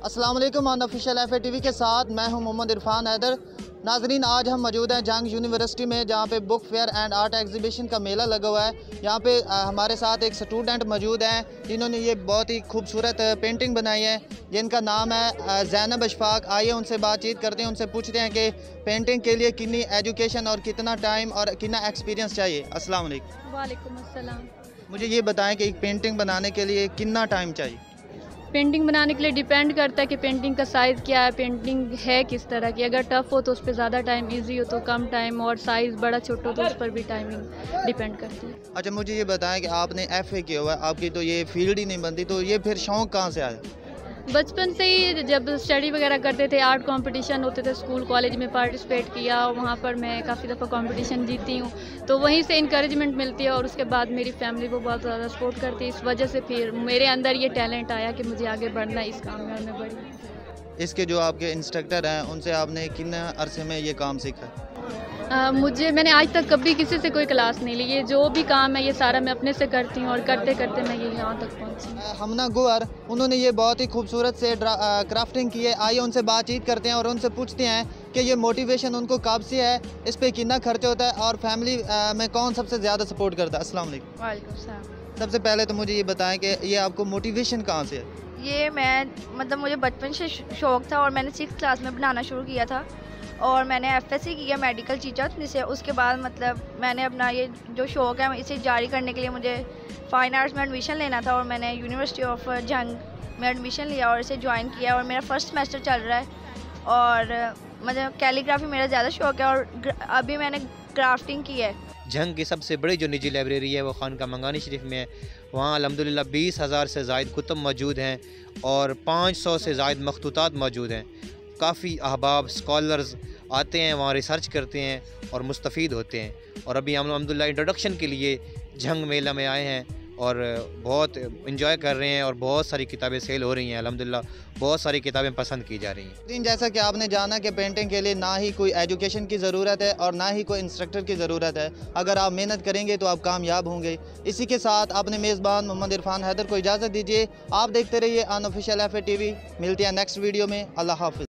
अस्सलाम वालेकुम। Unofficial FATV के साथ मैं हूं मोहम्मद इरफान हैदर। नाजरीन, आज हम मौजूद हैं जंग यूनिवर्सिटी में, जहां पे book fair and art exhibition का मेला लगा हुआ है। यहां पे हमारे साथ एक स्टूडेंट मौजूद हैं जिन्होंने ये बहुत ही खूबसूरत पेंटिंग बनाई है, जिनका नाम है ज़ैनब अशफाक। आइए उनसे बातचीत करते हैं, उनसे पूछते हैं कि पेंटिंग के लिए कितनी एजुकेशन और कितना टाइम और कितना एक्सपीरियंस चाहिए। अस्सलाम वालेकुम। वालेकुम अस्सलाम। मुझे ये बताएं कि एक पेंटिंग बनाने के लिए कितना टाइम चाहिए? पेंटिंग बनाने के लिए डिपेंड करता है कि पेंटिंग का साइज़ क्या है, पेंटिंग है किस तरह की। अगर टफ़ हो तो उस पर ज़्यादा टाइम, इजी हो तो कम टाइम, और साइज़ बड़ा छोटा हो तो उस पर भी टाइमिंग डिपेंड करती है। अच्छा, मुझे ये बताएं कि आपने FA किया हुआ है, आपकी तो ये फील्ड ही नहीं बनती, तो ये फिर शौक़ कहाँ से आया? बचपन से ही जब स्टडी वगैरह करते थे, आर्ट कंपटीशन होते थे स्कूल कॉलेज में, पार्टिसिपेट किया और वहाँ पर मैं काफ़ी दफ़ा कंपटीशन जीती हूँ, तो वहीं से इंकरेजमेंट मिलती है और उसके बाद मेरी फैमिली वो बहुत ज़्यादा सपोर्ट करती है। इस वजह से फिर मेरे अंदर ये टैलेंट आया कि मुझे आगे बढ़ना है इस काम में, और मैं बढ़ी। इसके जो आपके इंस्ट्रक्टर हैं उनसे आपने कितने अरसे में ये काम सीखा? मैंने आज तक कभी किसी से कोई क्लास नहीं ली। ये जो भी काम है ये सारा मैं अपने से करती हूँ और करते करते मैं ये यहाँ तक पहुँची। हमना गुअर, उन्होंने ये बहुत ही खूबसूरत से क्राफ्टिंग की है। आइए उनसे बातचीत करते हैं और उनसे पूछते हैं कि ये मोटिवेशन उनको कब से है, इस पर कितना खर्च होता है और फैमिली में कौन सबसे ज़्यादा सपोर्ट करता है। अस्सलाम वालेकुम। वालेकुम सलाम। सबसे पहले तो मुझे ये बताएं कि ये आपको मोटिवेशन कहाँ से है? ये मैं मुझे बचपन से शौक़ था और मैंने 6th क्लास में बनाना शुरू किया था और मैंने FSC किया मेडिकल टीचर, जिससे उसके बाद मैंने अपना ये जो शौक़ है इसे जारी करने के लिए मुझे फ़ाइन आर्ट्स में एडमिशन लेना था और मैंने यूनिवर्सिटी ऑफ झंग में एडमिशन लिया और इसे ज्वाइन किया और मेरा फर्स्ट सेमेस्टर चल रहा है। और मुझे कैलीग्राफी मेरा ज़्यादा शौक़ है और अभी मैंने क्राफ्टिंग की है। झंग की सबसे बड़ी जो निजी लाइब्रेरी है वो खानका मंगानी शरीफ में है। वहाँ अल्हम्दुलिल्लाह 20,000 से ज़ायद कुतुब मौजूद हैं और 500 से ज़ायद मखतूतात मौजूद हैं। काफ़ी अहबाब स्कॉलर्स आते हैं, वहाँ रिसर्च करते हैं और मुस्तफ़ीद होते हैं। और अभी हम अल्हम्दुलिल्लाह इंट्रोडक्शन के लिए झंग मेला में आए हैं और बहुत इंजॉय कर रहे हैं और बहुत सारी किताबें सेल हो रही हैं। अल्हम्दुलिल्लाह बहुत सारी किताबें पसंद की जा रही हैं। जैसा कि आपने जाना कि पेंटिंग के लिए ना ही कोई एजुकेशन की ज़रूरत है और ना ही कोई इंस्ट्रक्टर की ज़रूरत है। अगर आप मेहनत करेंगे तो आप कामयाब होंगे। इसी के साथ अपने मेज़बान मोहम्मद इरफान हैदर को इजाज़त दीजिए। आप देखते रहिए अनऑफिशियल FATV। मिलते हैं नेक्स्ट वीडियो में। अल्लाह हाफ़िज़।